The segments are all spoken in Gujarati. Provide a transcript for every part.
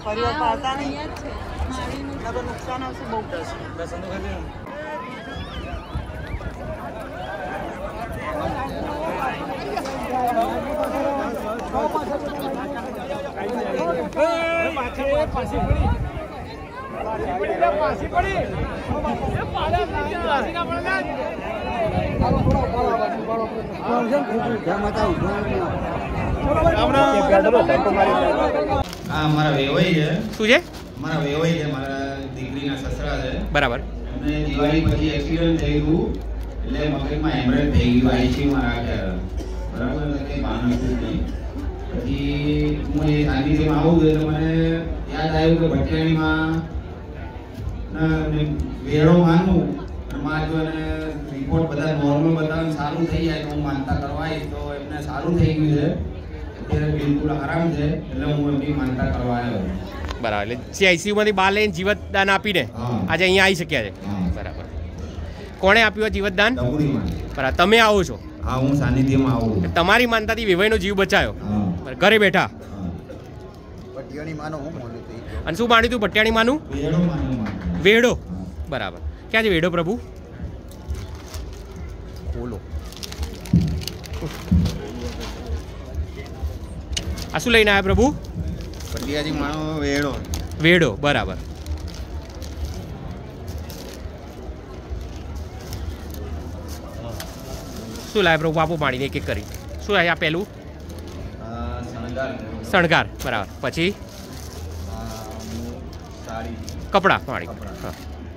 પરિવાર પાડતા નહીં તો નુકસાન આવશે બહુ અમારા વેવાઈ છે. શું છે? અમારા વેવાઈ છે, મારા દીકરીના સસરા છે. બરાબર. એમને દિવાળી પછી એક્સિડન્ટ થઈ ગયું એટલે મગજમાં હેમરેજ થઈ ગયું, આઈસીયુમાં રાખ્યા. બરાબર, કંઈ માનવું જ નહીં. પછી હું એ સાનિધ્યમાં આવું એટલે મને યાદ આવ્યું કે ભટિયાણીમાં વેરો માનું માં જો એને રિપોર્ટ બધા નોર્મલ બતાવે સારું થઈ જાય તો હું માનતા કરવાય તો એમને સારું થઈ ગયું છે, અત્યારે બિલકુલ આરામ છે, એટલે હું એમની માનતા કરવા આવ્યો. બરાબર. એટલે આઈસીયુમાંથી બહાર લઈને જીવતદાન આપીને આજે અહીંયા આવી શક્યા છે. બરાબર. કોણે આપ્યું જીવતદાન? બરાબર. તમે આવો છો? હા, હું સાનિધ્યમાં આવું. તમારી માનતાથી વેવાઈનો જીવ બચાયો ઘરે બેઠા. ભટિયાણી માનો હું માનું છું. અને શું માન્યું તું ભટિયાણી માનું? વેડો. બરાબર. ક્યાં છે વેડો પ્રભુ? બોલો. આ શું લઈને આવ્યા પ્રભુ? ભટિયાજી માનો વેડો. વેડો. બરાબર. શું લાવે પ્રભુ? આપો પાણીને એક એક કરી. શું આ પહેલું? શણગાર. બરાબર. પછી કપડાં પાણી. હા.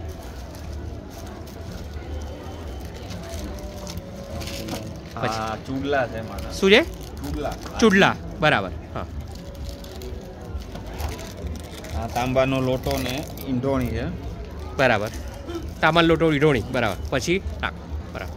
ચૂડલા છે. શું છે? ચૂડલા. બરાબર. હા. આ તાંબાનો લોટો ને ઈંઢોણી છે. બરાબર. તાંબાનો લોટો ઈંઢોણી. બરાબર. પછી નાખ. બરાબર.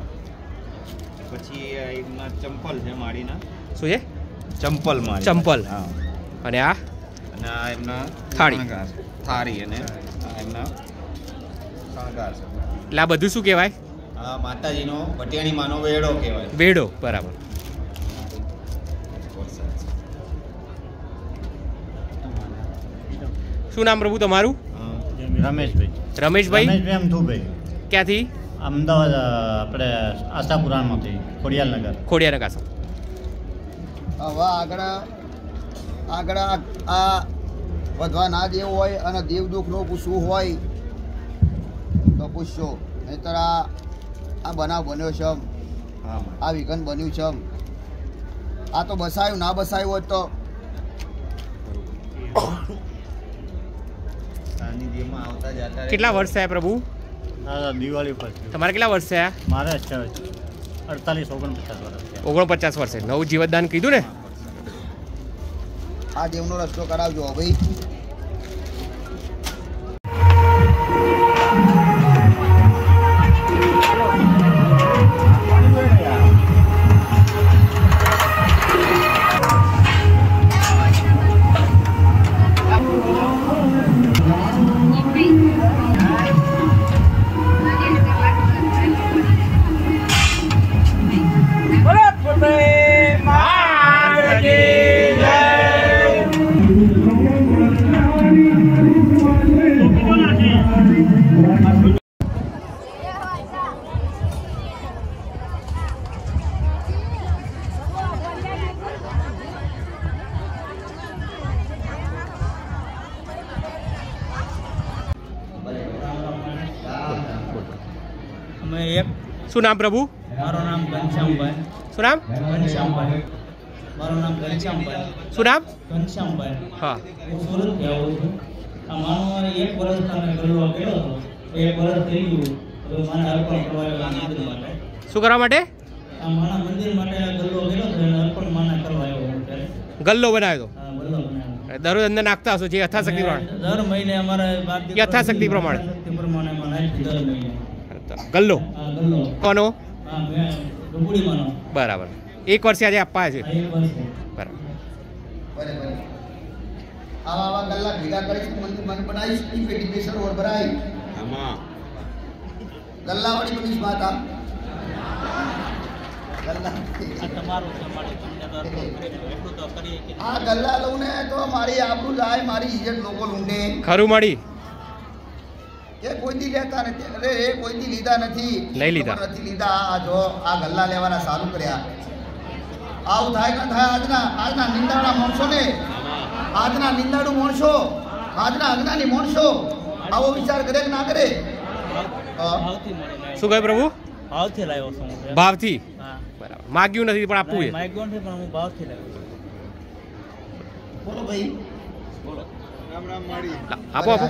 પછી એમના ચંપલ છે માળીના. શું છે? ચંપલ માળી. ચંપલ. હા. અને આ એમના થાળી અને એમના શણગાર છે. એટલે આ બધું શું કહેવાય? આ માતાજીનો ભટિયાણી માનો વેડો કહેવાય. વેડો. બરાબર. શું નામ પ્રભુ તમારું? રમેશભાઈ. રમેશભાઈ. અમથુભાઈ. ક્યાંથી? અમદાવાદ આપણે આશાપુરાણમાંથી ખોડિયારનગર. ખોડિયારનગર આશા. હવે આગળ આ વધવા ના દેવું હોય અને દેવ દુઃખનું પૂછવું હોય તો પૂછશો, નહીતર આ બનાવ બન્યો છે, આ વિઘન બન્યું છે, આ તો બસાયું ના બસાયું હોત તો કેટલા વર્ષ થયા પ્રભુ? દિવાળી પર. તમારે કેટલા વર્ષ થયા? મારે 48-49 વર્ષ. 49 વર્ષે નવું જીવતદાન કીધું ને? આ દેવનો રસ્તો કરાવજો ભાઈ. શું નામ પ્રભુ? મારું નામ ઘનશ્યામભાઈ. શું નામ? ઘનશ્યામભાઈ. મારું નામ ઘનશ્યામભાઈ. શું નામ? ઘનશ્યામભાઈ. હા. હું સુરતથી આવું છું. આ માનો 1 વર્ષ તમે ગલ્લો કર્યો હતો. 1 વર્ષ થઈ ગયું. હવે મને અર્પણ કરવા મંદિર માટે. શું કરવા માટે? આ મારા મંદિર માટે ગલ્લો કર્યો હતો એને અર્પણ માના કરવા આવ્યો. ગલ્લો બનાવ્યો હતો? હા, ગલ્લો બનાવ્યો. દરરોજ અંદર નાખતા હશો જે યથાશક્તિ પ્રમાણે? દર મહિને અમારે યથાશક્તિ પ્રમાણે. યથાશક્તિ પ્રમાણે નાખી દર મહિને. ગલ્લો કોનો? ગબુડીમાંનો. બરાબર. 1 વર્ષે આજે આપવા છે. બરાબર. આવા ગલ્લા ભેગા કરીશ મંદિર મને બનાવીશ ઈ પેટી બેસર ઓર ભરાઈ આમાં ગલ્લા વાળી બનીશ માતા તમારું છે મારે તમને તો અર્પણ કરીને એટલું તો કરીએ કે આ ગલ્લા લઉં ને તો મારી આબરૂ જાય, મારી ઇજ્જત લોકો લૂંટે. ખરું મળી એ કોઈ દી લેતા નથી. અરે એ કોઈ દી લીધા નથી. લઈ લીધા. નથી લીધા. આ જો આ ગલ્લા લેવાના ચાલુ કર્યા. આવું થાય ના થાય આજના નિંદાળા માણસો ને, આજના નિંદાળુ માણસો, આજના અજ્ઞાની માણસો આવો વિચાર કરે કે ના કરે? ભાવથી મળે. શું કહે પ્રભુ? ભાવથી લાવ્યો છું હું. ભાવથી. હા બરાબર. માગ્યું નથી પણ આપવું છે. માગ્યો નથી પણ હું ભાવથી લાવ્યો છું. બોલો ભાઈ. બોલો. આપો આપો.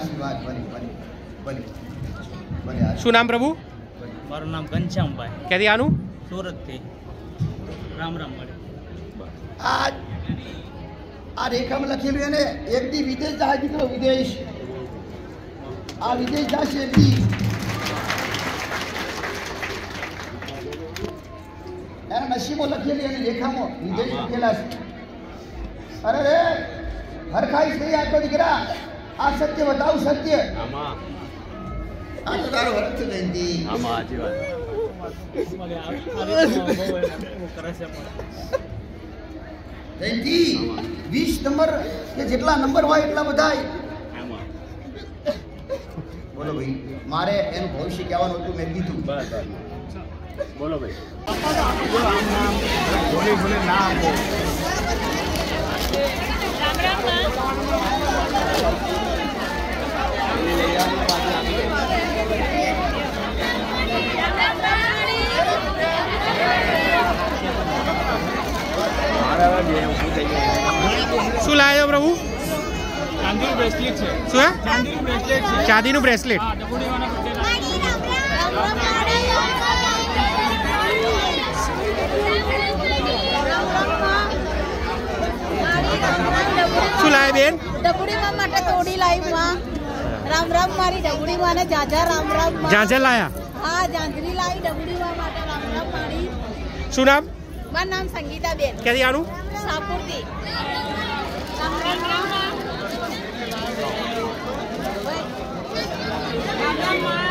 શું નામ પ્રભુ? મારું નામ ઘનશ્યામભાઈ. ક્યાંથી આનું? સુરતથી. રામ રામ મળે. આ રેખામાં લખેલું એને એક દી વિદેશ જાય દીકરો, વિદેશ. આ વિદેશ જશે એક દી. એના નસીબો લખેલી એની રેખામાં વિદેશ લખેલા છે. અરે રે હરખાઈ થઈ આખો દીકરા. આ સત્ય બતાવું, સત્ય. આ તો તારો હરખ છે જયંતિ. જયંતિ 20 નંબર કે જેટલા નંબર હોય એટલા બધાય. બોલો ભાઈ. મારે એનું ભવિષ્ય કહેવાનું હતું, મેં કીધું. બોલો ભાઈ. શું લાવ્યો પ્રભુ? ચાંદીનું બ્રેસલેટ છે. શું હે? ચાંદીનું બ્રેસલેટ છે. ચાંદીનું બ્રેસલેટ. શું લાવે બેન? ડબુડી માં માટે તોડી લાવી માં. રામ રામ મારી ડબુડી માં ને જાજા રામ રામ માં. જાજર લાયા. હા જાંજરી લાવી ડબુડી માં માટે રામ રામ મારી. શું નામ? મારું નામ સંગીતા બેન. ક્યાંથી આનું? સાપુરથી. રામ રામ રામ રામ. રામ રામ માં.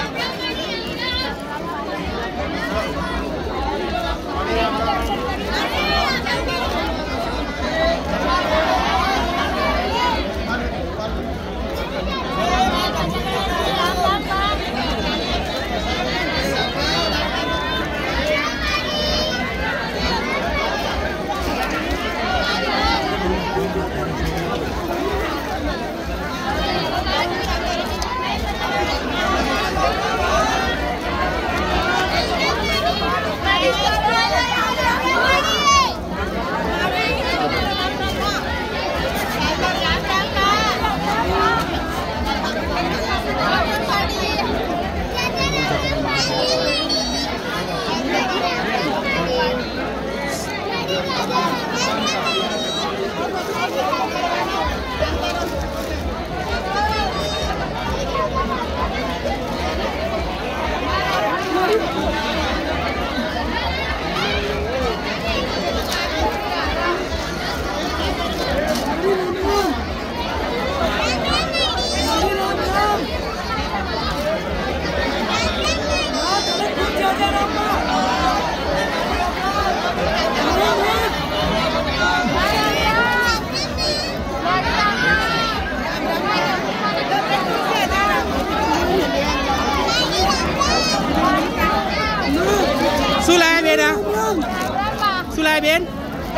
શું લાયા બેન? શું લાયા બેન?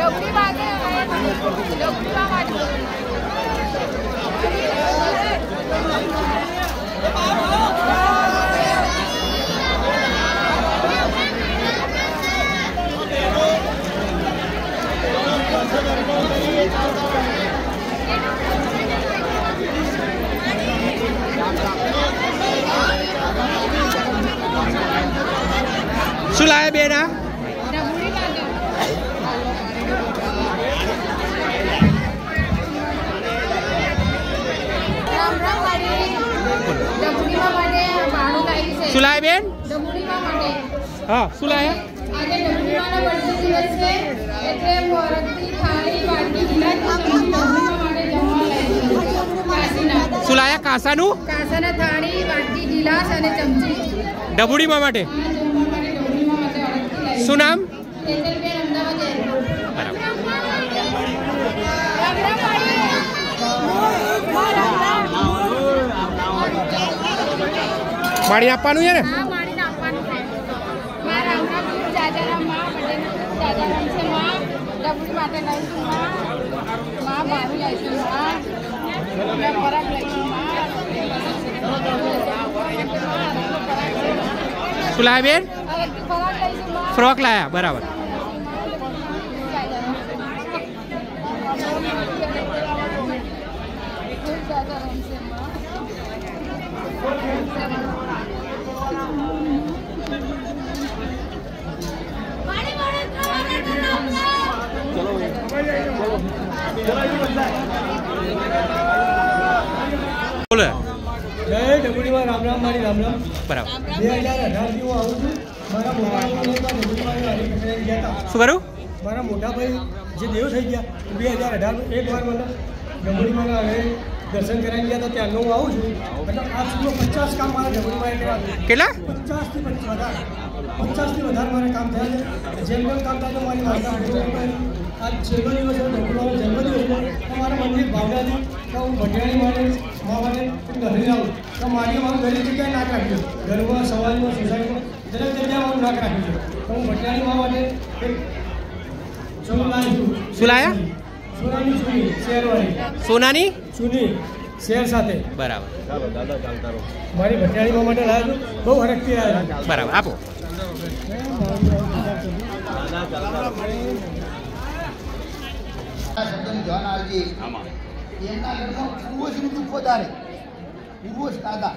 શું લાયા બેન? આ શું લાયા બેન? હા શું લાયા? શું લાયા? કાસાનું? કાસાના થાળી, વાટકી, ગિલાસ અને ચમચી. ડબુડીમાં માટે. શું નામ? તેજલબેન અમદાવાદ એરપોર્ટ. માણી આપવાનું છે ને? હા, માણીને આપવાનું છે. મારા રામરામ જાજારામ માં જાજારામ છે માં ડબડી માટે લઈશું માં ભાવી લઈશું માં પરાગ લઈશું માં. શું લાયા બેન? પરાગ લઈશું માં. ફ્રોક લાયા, બરાબર. બોલો. જય ડબુડીમાં રામ રામ મારી રામ રામ. બરાબર. 2018 થી હું આવું છું. મારા મોટા ભાઈ ગયા હતા. શું કરું? મારા મોટા ભાઈ જે દેવ થઈ ગયા 2018 એક વાર મને ડબુડીમાં હવે દર્શન કરાવી ગયા હતા ત્યાંનો હું આવું છું. એટલે આ સુધી 50 કામ મારા ડબુડીમાં કર્યા. કેટલા? 50 થી વધારે મારે કામ થયા છે. જેમ જેમ કામ થાય તો મારી માતા આ છેલ્લો દિવસ ડબુડીમાં જન્મદિવસ મારા મંદિર ભાવનાથી તો હું ભટિયાણી માટે મા માટે ઘરે આવું તો મારી મારું દરેક જગ્યાએ નાક રાખ્યું. ઘરમાં સવારમાં સોસાયટીમાં દરેક જગ્યાએ મારું નાક રાખ્યું છે. તો હું ભટિયાણી મા માટે એક સોનું લાવીશું. શું લાયા? સોનાની ચૂની શેરવાળી. સોનાની ચૂની શેર સાથે. બરાબર. મારી ભટિયાણી મા માટે લાવ્યો છું. બહુ હરખથી આવ્યા છે. બરાબર, આપો. શબ્દનું ધ્યાન આવજે. એમના ઘરમાં પૂર્વજનું દુઃખ વધારે. પૂર્વજ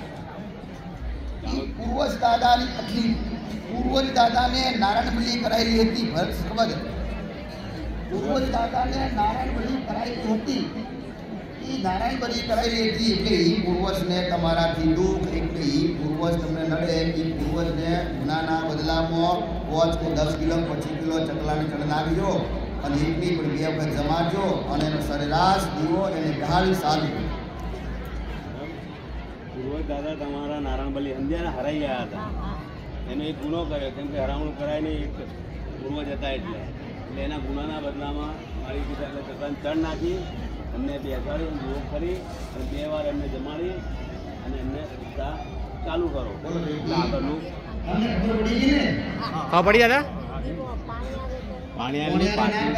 દાદાની તકલીફ. પૂર્વજ દાદાને નારાયણ બલી કરાયેલી હતી. ભરત ખબર? પૂર્વજ દાદાને નારાયણ બલી કરાયેલી હતી. એ નારાયણ બલી કરાયેલી હતી એટલે એ પૂર્વજને તમારાથી દુઃખ, એટલે એ પૂર્વજ તમને નડે. એ પૂર્વજને ગુનાના બદલામાં 5 કે 10 કિલો 25 કિલો ચકલાની ચણ નાખજો અને એકની પણ 2 વખત જમાડજો અને એનો સરેરાશ દીવો એને બહાલી સાધુ. પૂર્વજ દાદા તમારા નારાયણ બલી અંધિયાને હરાઈ ગયા હતા. એનો એક ગુનો કર્યો, કેમ કે હરામણું કરાય નહીં, એક પૂર્વજ હતા એટલે એના ગુનાના બદલામાં મારી દીધા એટલે ચકલાને ચણ નાખી એમને બેસાડી યોગ કરી અને 2 વાર એમને જમાડી અને એમને રસ્તા ચાલુ કરો. આગળનું હા, પડી દાદા. પાણી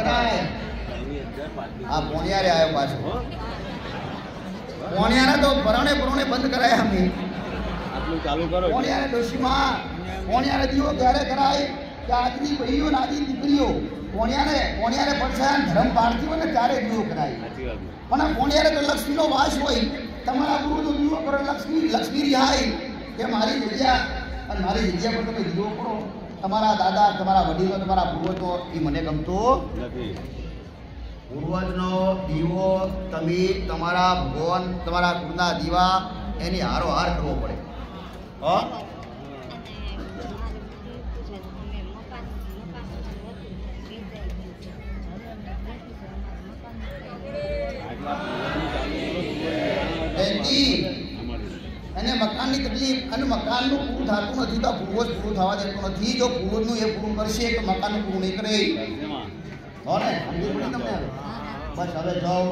આ પોણિયારે આવ્યો પાછો. પોણિયારા તો ભરણે બંધ કરાયા અમે. આટલું ચાલુ કરો. પોણિયારે ડોશીમાં પોણિયારે દીવો ક્યારે કરાય કે આજની ભાઈઓ ને આજની દીકરીઓ પોણિયારે પડછાયા ધર્મ પાડતી હોય ને ત્યારે દીવો કરાય. પણ પોણિયારે તો લક્ષ્મીનો વાસ હોય. તમારા ગુરુનો દીવો કરો, લક્ષ્મી રિહાય કે મારી જગ્યા અને મારી જગ્યા પર તમે દીવો કરો. તમારા દાદા, તમારા વડીલો, તમારા પૂર્વજો એ મને ગમતો નથી. પૂર્વજનો દીવો તમે તમારા ભગવાન, તમારા ગુરુના દીવા એની હારોહાર કરવો પડે. એને મકાનની તકલીફ અને મકાનનું પૂરું થતું નથી તો પૂર્વજ પૂરું થવા દેતું નથી. જો પૂર્વજનું એ પૂરું કરશે તો મકાનનું પૂરું નહીં કરે. હો ને? તમને બસ હવે જાઓ.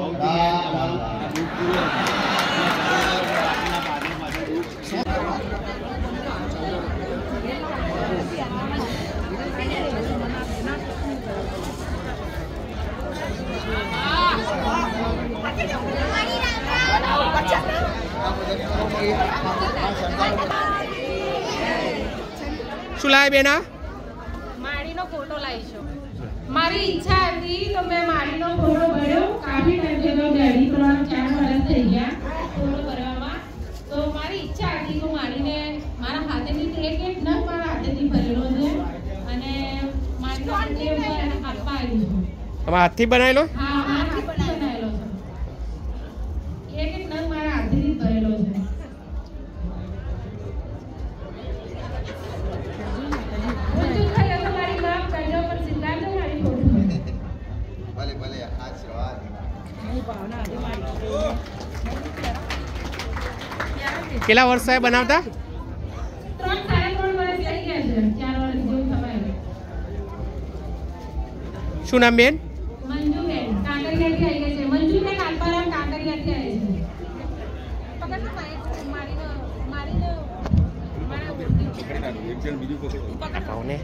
શું લાયા બેના? માળીનો ફોટો લાવીશું. મારી ઈચ્છા હતી તો મેં માળીનો ફોટો ભર્યો. કાફી ટાઈમ થયો, ડેડી 3-4 વર્ષ થઈ ગયા ફોટો ભરવામાં. તો મારી ઈચ્છા હતી તો માળીને મારા હાથેથી એક નગ મારા હાથેથી ભરેલો છે અને માળીનો આપવા આવી છું. તમારા હાથથી બનાવેલો? હા, હાથથી બનાવેલો છે. એક નગ મારા હાથેથી ભરેલો છે. ભલે આશીર્વાદ. કેટલા વર્ષ સાહેબ બનાવતા? 3-3.5 વર્ષ થઈ ગયા છે. 4 વર્ષ જેવું થવાય. શું નામ બેન? મંજુબેન કાંકરિયાથી આવી ગઈ છે. મંજુબેન આત્મારામ કાંકરિયાથી આવી છે. ને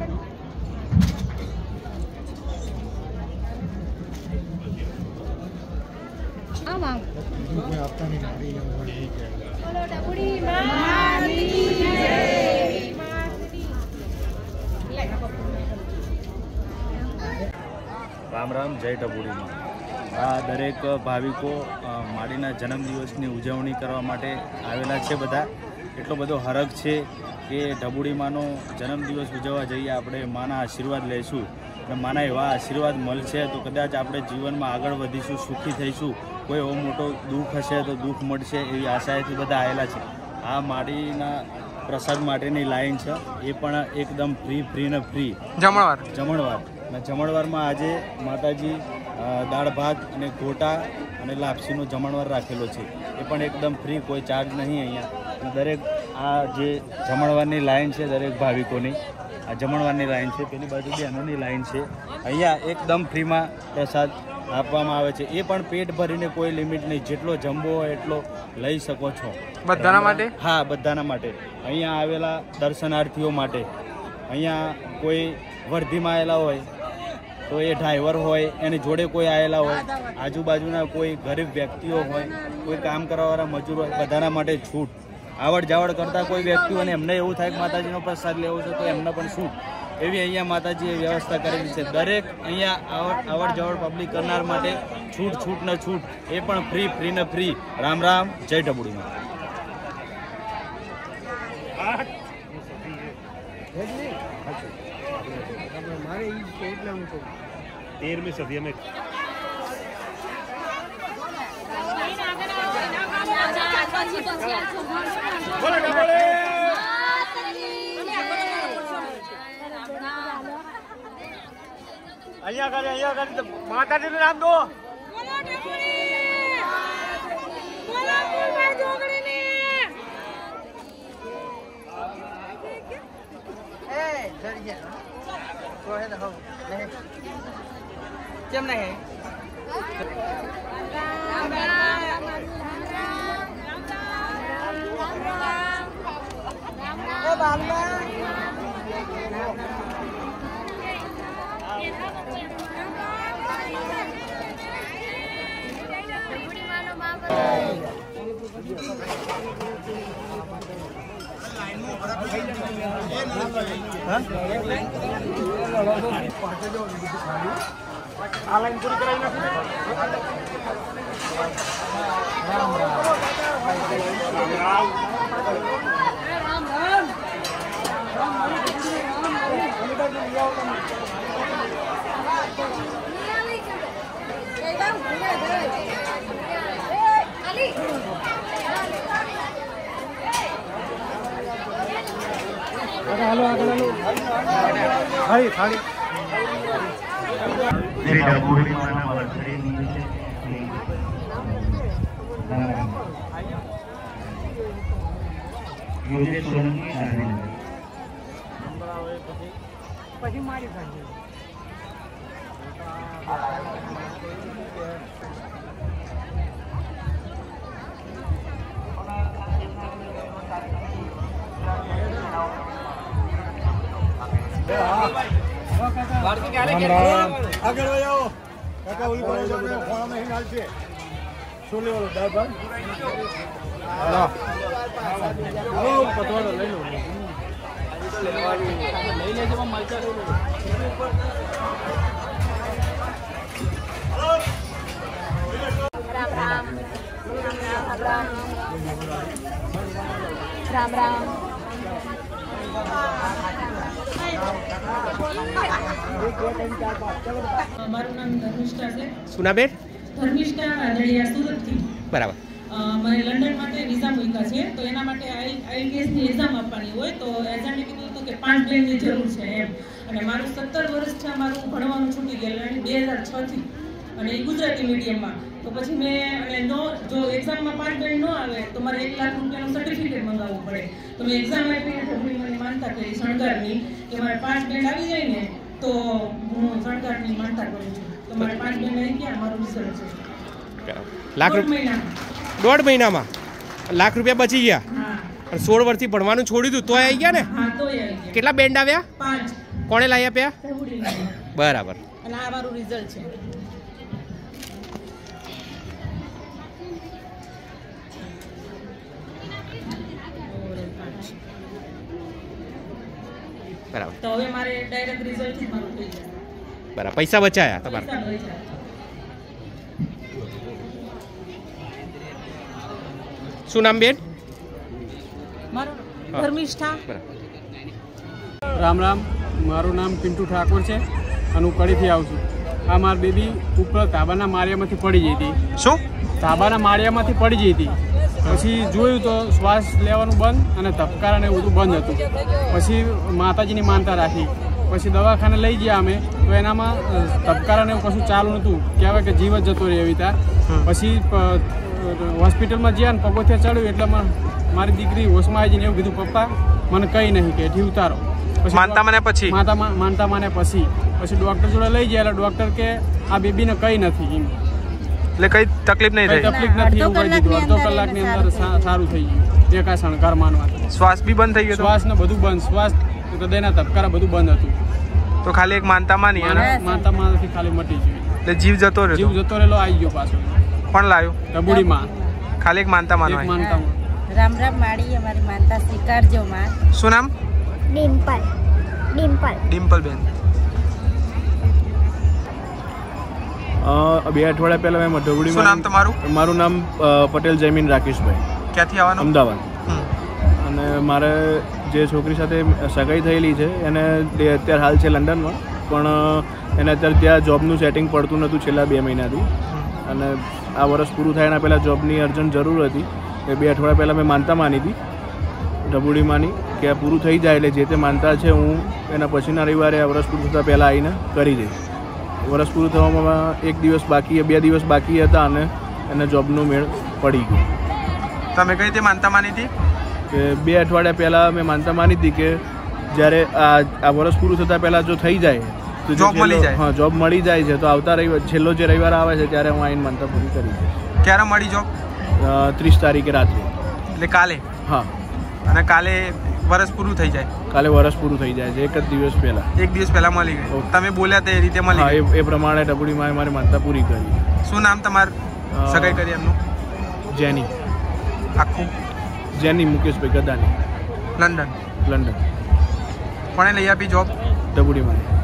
રામ રામ, જય ઢબુડીમાં. આ દરેક ભાવિકો માડીના જન્મદિવસની ઉજવણી કરવા માટે આવેલા છે. બધા એટલો બધો હરખ છે કે ઢબુડીમાંનો જન્મદિવસ ઉજવવા જઈએ આપણે માના આશીર્વાદ લઈશું અને માના એવા આશીર્વાદ મળશે તો કદાચ આપણે જીવનમાં આગળ વધીશું, સુખી થઈશું. કોઈ એવો મોટો દુઃખ હશે તો દુઃખ મળશે એવી આશાએથી બધા આવેલા છે. આ માડીના પ્રસાદ માટેની લાઈન છે, એ પણ એકદમ ફ્રી ને ફ્રી જમણવારમાં આજે માતાજી દાળ ભાત અને ગોટા અને લાપસીનો જમણવાર રાખેલો છે. એ પણ એકદમ ફ્રી, કોઈ ચાર્જ નહીં અહીંયા. દરેક આ જે જમણવારની લાઈન છે દરેક ભાવિકોની, આ જમણવારની લાઈન છે, પેલી બાજુ બહેનોની લાઈન છે. અહીંયા એકદમ ફ્રીમાં પ્રસાદ આપવામાં આવે છે. એ પણ પેટ ભરીને, કોઈ લિમિટ નહીં, જેટલો જમવો હોય એટલો લઈ શકો છો. બધાના માટે? હા, બધાના માટે. અહીંયા આવેલા દર્શનાર્થીઓ માટે. અહીંયા કોઈ વર્ધીમાં આવેલા હોય તો એ ડ્રાઈવર હોય, એની જોડે કોઈ આવેલા હોય, આજુબાજુના કોઈ ગરીબ વ્યક્તિઓ હોય, કોઈ કામ કરવાવાળા મજૂર હોય, બધાના માટે છૂટ. આવડ જાવડ કરતા કોઈ વ્યક્તિઓને એમને એવું થાય કે માતાજીનો પ્રસાદ લેવો છે તો એમને પણ છૂટ એવી અહીંયા માતાજીએ વ્યવસ્થા કરેલી છે. દરેક અહીંયા આવડ જાવડ પબ્લિક કરનાર માટે છૂટ ને છૂટ, એ પણ ફ્રી ને ફ્રી. રામ રામ, જય ઢબુડીમાં. તેરમી સદી અમે અહીંયા માતાજીનું નામ દો. કેમ નહીં આ લાઈન પૂરી કરાવી નાખી. થાળી પછી મારી પાસે આગળ વયો કાકા ઉલી પડે છે ફોન નહીં હાલશે. શું લેવાનું? દાળ ભાત હાલો પતવાડો લઈ લો. લઈ લેજો મલચા લઈ લો. રામ રામ રામ રામ. મારું નામ ધર્મિષ્ઠા છે. સુનાબેન? ધર્મિષ્ઠા રાદડિયા, સુરતથી. બરાબર. મારે લંડન માટે વિઝા મૂક્યા છે, તો એના માટે આઈએલટીએસની એક્ઝામ આપવાની હોય, તો એક્ઝામે કીધું હતું કે 5 પ્લેનની જરૂર છે એમ. અને મારું 17 વર્ષ છે મારું ભણવાનું છૂટી ગયેલું 2006 થી, અને એ ગુજરાતી મીડિયમમાં. તો પછી મેં જો એક્ઝામમાં 5 બેન્ડ ન આવે તો મારે 1 લાખ રૂપિયાનું સર્ટિફિકેટ મંગાવવું પડે. તો મેં એક્ઝામ આપીને મને માનતા કરી શણગારની કે મારે 5 બેન્ડ આવી જાય ને તો હું સળગાટની માનતા કરું છું. તો મારે 5 બહેન આવી ગયા, મારું રિઝલ્ટ છે. લાખ રૂપિયા 1.5 મહિનામાં લાખ રૂપિયા બચી ગયા. હા. અને 16 વર્ષથી ભણવાનું છોડી દીધું તોય આવી ગયા ને? હા, તોય આવી ગયા. કેટલા બેન્ડ આવ્યા? 5. કોણે લાવી આપ્યા? ડબુડી લાવી. બરાબર. અને આ મારું રિઝલ્ટ છે. બરાબર. તો હવે મારે ડાયરેક્ટ રિઝલ્ટ થી મારું થઈ જાય. બરાબર. પૈસા બચાયા તમારા? પૈસા બચાવ્યા. શું નામ બેન? મારું ધર્મિષ્ઠા. રામ રામ, મારું નામ પિન્ટુ ઠાકોર છે અને હું કડીથી આવું છું. આ મારી બેબી ઉપર તાબાના માળિયામાંથી પડી જઈ હતી. શું? તાબાના માળિયામાંથી પડી જઈ હતી. પછી જોયું તો શ્વાસ લેવાનું બંધ અને ધબકારા ને એવું બધું બંધ હતું. પછી માતાજીની માનતા રાખી. પછી દવાખાને લઈ ગયા અમે, તો એનામાં ધબકારા ને એવું કશું ચાલુ નહોતું. કહેવાય કે જીવ જ જતો રહે એવી રીતે. પછી હોસ્પિટલમાં ગયા ને પગોથિયા ચડ્યું એટલે મારી દીકરી હોશમાં આવી જઈને એવું કીધું, પપ્પા મને કંઈ નહીં કે એથી ઉતારો. માનતા મને પછી માનતા મને પછી ડૉક્ટર જોડે લઈ ગયા એટલે ડૉક્ટર કે આ બેબીને કંઈ નથી એમ. એટલે કઈ તકલીફ નહીં થઈ? તકલીફ નથી એવું કહી દીધું. અડધો કલાકની અંદર સારું થઈ ગયું. એકાસણ ઘર માનવાથી. શ્વાસ બી બંધ થઈ ગયો? શ્વાસ ને બધું બંધ. શ્વાસ, હૃદયના ધબકારા બધું બંધ હતું. તો ખાલી એક માનતામાં નહીં? માનતામાંથી ખાલી મટી ગયું. એટલે જીવ જતો રહ્યો? જીવ જતો રહેલો, આવી ગયો પાછો. પણ લાવ્યો? ડબુડીમાં. ખાલી એક માનતામાં? એક માનતામાં. રામ રામ માળી, અમારી માનતા સ્વીકારજો માં. શું નામ? ડિમ્પલ. ડિમ્પલ બેન. 2 અઠવાડિયા પહેલા મેં ડબુડીમાં. શું નામ તમારું? મારું નામ પટેલ જયમીન રાકેશભાઈ. ક્યાંથી આવવાનું? અમદાવાદ. અને મારે જે છોકરી સાથે સગાઈ થયેલી છે એને અત્યારે હાલ છે લંડનમાં, પણ એને અત્યારે ત્યાં જોબનું સેટિંગ પડતું નહોતું છેલ્લા 2 મહિનાથી. અને આ વર્ષ પૂરું થાય એના પહેલાં જોબની અર્જન્ટ જરૂર હતી. એ 2 અઠવાડિયા પહેલાં મેં માનતા માની હતી ડબુડીમાંની કે આ પૂરું થઈ જાય એટલે જે તે માનતા છે હું એના પછીના રવિવારે આ વર્ષ પૂરું થતાં પહેલાં આવીને કરી દઈશ. વર્ષ પૂરું થવામાં 1 દિવસ બાકી, 2 દિવસ બાકી હતા અને એને જોબનો મેળ પડી ગયો. તમે કઈ રીતે માનતા માની હતી? કે 2 અઠવાડિયા પહેલાં મેં માનતા માની હતી કે જ્યારે આ વર્ષ પૂરું થતાં પહેલાં જો થઈ જાય તો જોબ મળી જાય. હા, જોબ મળી જાય છે તો આવતા છેલ્લો જે રવિવાર આવે છે ત્યારે હું આવીને માનતા પૂરી કરી દઈશ. ક્યારે મળી જોબ? 30 તારીખે રાત્રે. એટલે કાલે? હા. અને કાલે વર્ષ પૂરું થઈ જાય? કાલે વર્ષ પૂરું થઈ જાય છે, 1 જ દિવસ પહેલા. 1 દિવસ પહેલા મળી ગઈ. તમે બોલ્યા તે રીતે મળી? હા, એ પ્રમાણે ડબુડીમાં મારી માનતા પૂરી કરી. શું નામ તમારું? સગાઈ કરી એમનું? જેની. આખું? જેની મુકેશભાઈ ગદાની. લંડન. કોણે લઈ આપી જોબ? ડબુડીમાં.